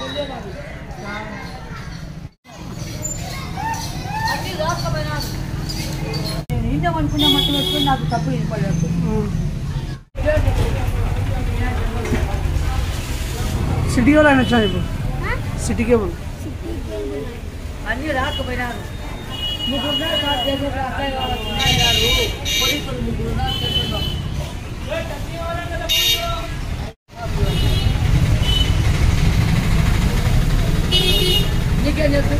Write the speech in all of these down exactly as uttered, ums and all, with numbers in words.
అనుకునే మట్టి వచ్చి నాకు తప్పు వినపడలేదు. సిటీ కేబుల్ ఆయన వచ్చాను ఇప్పుడు సిటీ కేబుల్ అన్నీ రాకపోయినారు. ముగ్గురు పోలీసులు ముగ్గురు నీకేం చెప్తు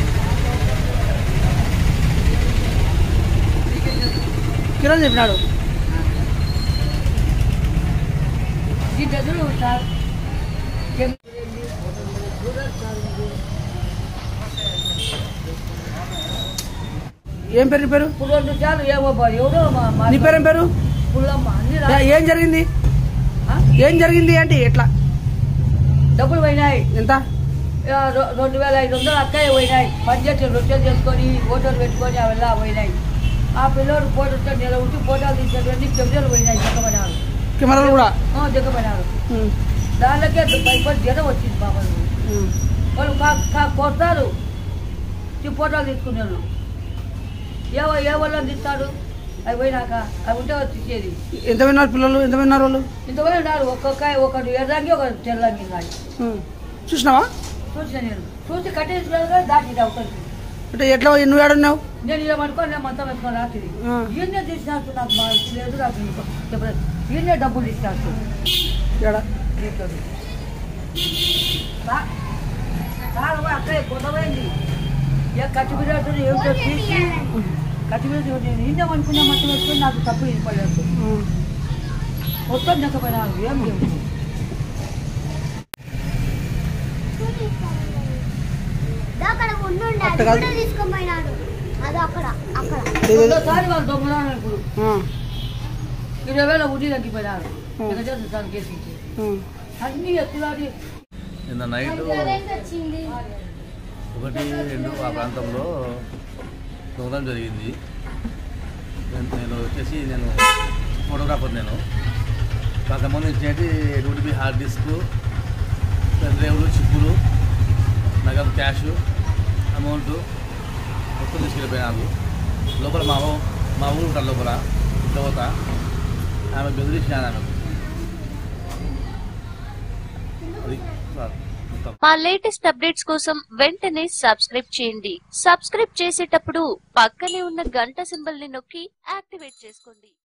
కిరణ్ చెప్పినాడు. సార్ ఏం పేరు నీ పేరు? పుల్లమ్మ చాలు ఏమో ఎవరో నీ పేరు ఏం పేరు? పుల్లమ్మ. ఏం జరిగింది ఏం జరిగింది అంటే ఎట్లా? డబ్బులు పోయినాయి. ఎంత? రెండు వేల ఐదు వందలు అక్కయ్య పోయినాయి. పనిచేసి రొట్టెలు చేసుకొని ఫోటోలు పెట్టుకొని అవి ఎలా పోయినాయి. ఆ పిల్లలు ఫోటో నెల ఉంచి ఫోటోలు తీసేటువంటి కెమెరాలు పోయినాయి. జగ్గమన్నారు కెమెరాలు కూడా జగ్గమన్నారు. దానికే భయపడి జనం వచ్చింది బాబాలు. వాళ్ళు కొడతారు ఫోటోలు తీసుకున్నారు. ఏవో ఏ వాళ్ళు తీస్తాడు అవి పోయినాక అవి ఉంటే తీసేది. ఎంత పోయినారు పిల్లలు? ఎంత పోయినారు వాళ్ళు? ఇంత పోయి ఉన్నారు. ఒక్కొక్క ఒకటి ఎర్రంగి ఒకటి తెల్లంగి ఉన్నాయి. చూసినావా? చూసిన నేను చూసి కట్టేసి దాటి అవుతుంది. అంటే ఎట్లా నువ్వు ఏడున్నావు? నేను ఏమనుకోని నేను మొత్తం వేసుకొని రాత్రి ఈయనే తీసినట్టు నాకు మా లేదు. నాకు ఈయనే డబ్బులు ఇచ్చినట్టు అక్కడ కొట్టబోయింది. ఏ కట్టిబిడ్డ ఏమిటో తీసి కట్టిబిడ్డ నేను ఈయనే అనుకునే మట్టి వేసుకొని నాకు తప్పు వినపడలేదు. మొత్తం చెక్కపోయినాను. ఏం లేదు రెండోసారి వాళ్ళు దొంగలాను. ఇప్పుడు ఇరవై వేల ఉడి తగ్గిపోయినారు. అన్ని ఎత్తులాడి నిన్న నైట్ ఒకటి రెండు ఆ ప్రాంతంలో దొంగతనం జరిగింది. నేను వచ్చేసి నేను ఫోటోగ్రాఫర్. నేను నాకు సంబంధించినవి డూటీపీ హార్డ్ డిస్క్, పెన్డ్రైవ్లు, చిప్పులు, నగదు, క్యాష్, అమౌంట్ మొత్తం తీసుకెళ్ళిపోయినారు. లోపల మా మా ఊరు ఉంటారు. లోపల ఇంత ఆమె బెదిరించినాను. ఆమె మా లేటెస్ట్ అప్డేట్స్ కోసం వెంటనే సబ్స్క్రైబ్ చేయండి. సబ్స్క్రైబ్ చేసేటప్పుడు పక్కనే ఉన్న గంట సింబల్ ని నొక్కి యాక్టివేట్ చేసుకోండి.